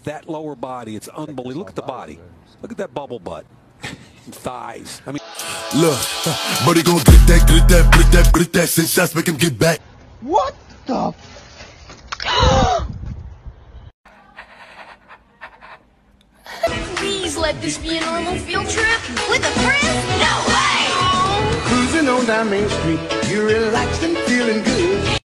that lower body. It's unbelievable. Look at the body. Look at that bubble butt. Thighs. I mean, look, but he gon' grip that, 6 shots, make him get back. What the? Please let this be a normal field trip with a friend? No way! Cruising on down Main Street, you're relaxed and feeling good.